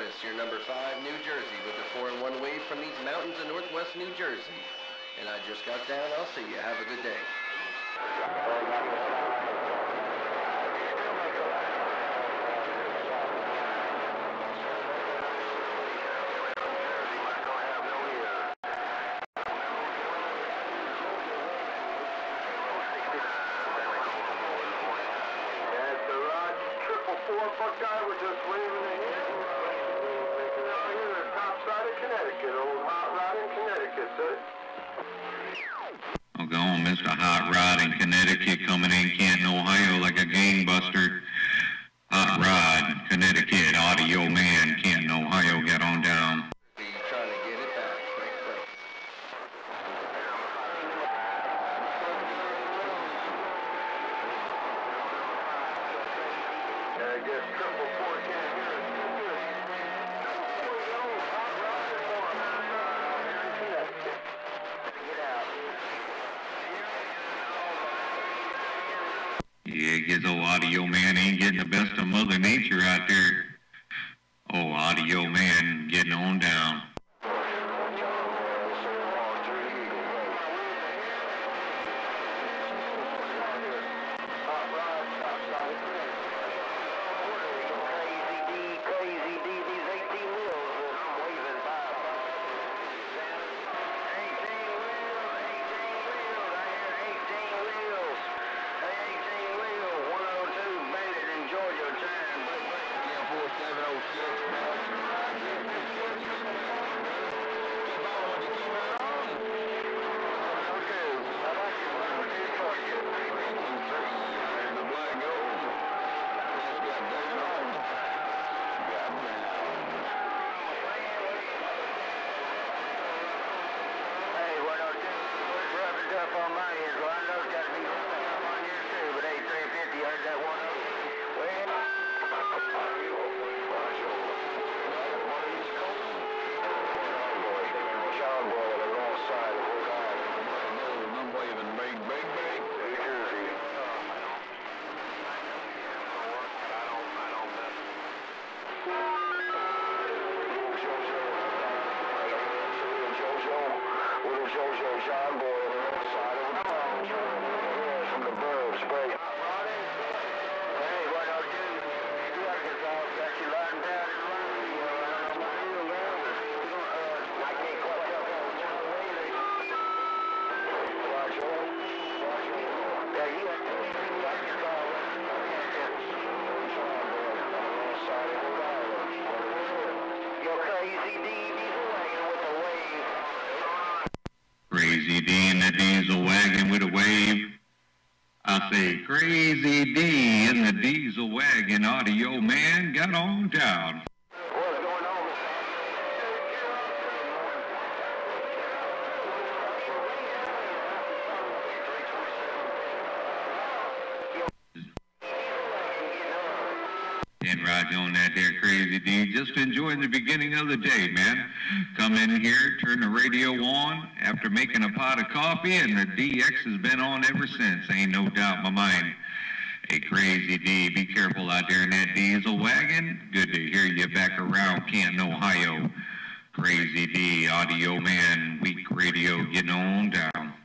Morris, your number 5, New Jersey, with the 4-1 wave from these mountains of northwest New Jersey. And I just got down. I'll see you. Have a good day. Buckeye, we're just waving the hand. Out here at top side of Connecticut, old hot rod in Connecticut, sir. Oh, go on, Mr. Hot Rod in Connecticut, coming in Canton, Ohio like a gangbuster. Hot Rod, Connecticut, Audio Man, Canton, Ohio, get on down. Be trying to get it back. Quick. I guess 444 can't hear us. Hot rod and more. Here in Connecticut. Get out. Yeah, I guess old Audio Man ain't getting the best of Mother Nature out there. Oh, Audio Man getting on down. Crazy D in the diesel wagon with a wave. I say, Crazy D in the diesel wagon, Audio Man, got on down. What's going on? And Roger on that there, Crazy D, just enjoying the beginning of the day, man. Come in here, turn the radio on after making a pot of coffee, and the DX has been on ever since. Ain't no doubt in my mind. Hey, Crazy D, be careful out there in that diesel wagon. Good to hear you back around Canton, Ohio. Crazy D, Audio Man, Week Radio, getting on down.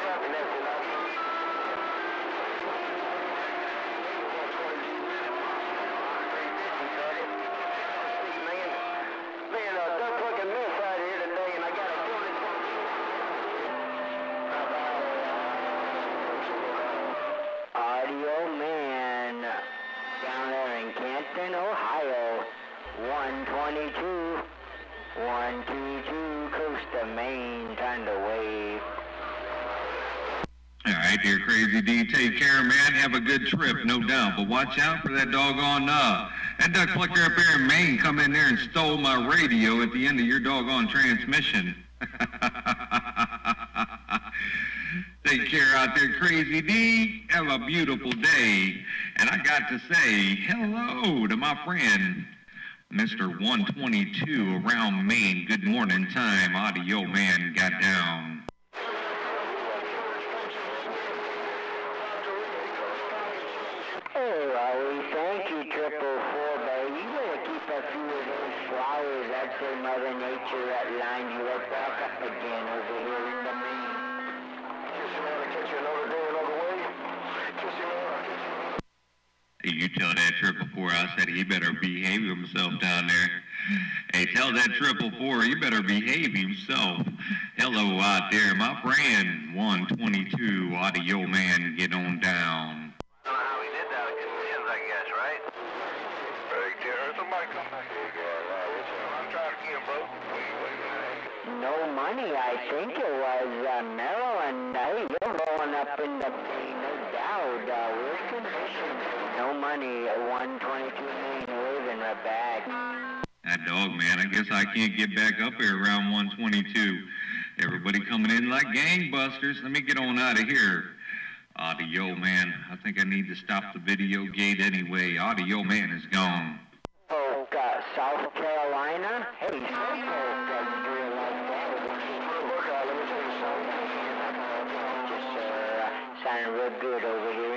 Ohio, 122, 122, coast to Maine, time to wave. All right, dear Crazy D, take care, man. Have a good trip, no doubt. But watch out for that doggone, that duck plucker up there in Maine come in there and stole my radio at the end of your doggone transmission. Take care out there, Crazy D. Have a beautiful day. And I got to say hello to my friend, Mr. 122 around Maine. Good morning time. Audio Man got down. Hey, Rowie, thank you, 444, baby. You better keep a few of those flowers, I'd say Mother Nature lined you right back up again over here in the main. Kissy man, I'll catch you another day, another way. Kissy man, I'll catch you. You tell that 444 I said he better behave himself down there. Hey, tell that 444 he better behave himself. Hello out there, my friend. 122 Audio Man, get on down. I don't know how he did that with conditions, I guess, right? Hey, Garrett, somebody come back here, Garrett. I'm trying to get him, bro. No money, I think it was, Maryland. Hey, you're rolling up in the main, no doubt. Where's conditions? No money, 122 main, waving right back. That dog, man, I guess I can't get back up here around 122. Everybody coming in like gangbusters. Let me get on out of here. Audio Man, I think I need to stop the video gate anyway. Audio Man is gone. Oh, South Carolina? Hey, some folk do like that. Look, let me tell you something. Just sounding real good over here